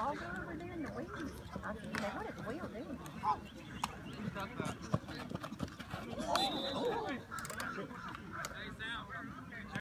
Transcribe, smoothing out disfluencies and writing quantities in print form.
all go over there in the weeds. I said, you know, what is Will doing?